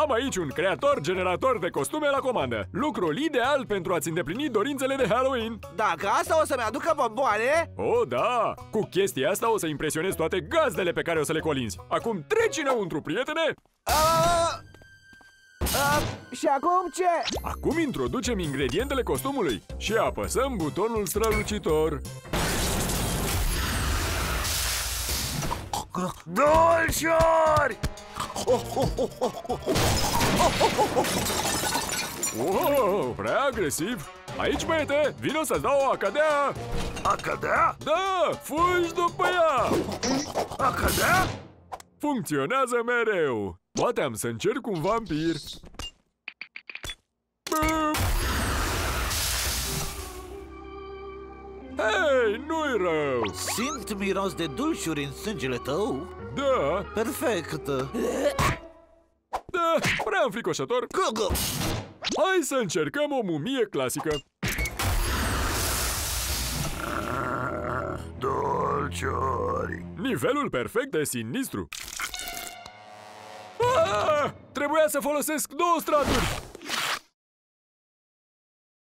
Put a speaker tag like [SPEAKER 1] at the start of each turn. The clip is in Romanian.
[SPEAKER 1] Am aici un creator-generator de costume la comandă. Lucrul ideal pentru a-ți îndeplini dorințele de Halloween.
[SPEAKER 2] Dacă asta o să-mi aducă bomboane...
[SPEAKER 1] Oh, da! Cu chestia asta o să impresionezi toate gazdele pe care o să le colinzi. Acum treci înăuntru, prietene!
[SPEAKER 2] Și acum ce?
[SPEAKER 1] Acum introducem ingredientele costumului și apăsăm butonul strălucitor.
[SPEAKER 2] Dulciuri!
[SPEAKER 1] Wow, prea agresiv! Aici, băiete, vino să-ți dau o acadea!
[SPEAKER 2] Acadea?
[SPEAKER 1] Da, fugi după ea!
[SPEAKER 2] Acadea?
[SPEAKER 1] Funcționează mereu! Poate am să încerc un vampir. Hei, nu-i rău!
[SPEAKER 2] Simt miros de dulciuri în sângele tău?
[SPEAKER 1] Da,
[SPEAKER 2] Perfect!
[SPEAKER 1] da, prea înfricoșător.
[SPEAKER 2] Gugu!
[SPEAKER 1] Hai să încercăm o mumie clasică.
[SPEAKER 2] Dulciuri!
[SPEAKER 1] Nivelul perfect de sinistru. Trebuia să folosesc 2 straturi.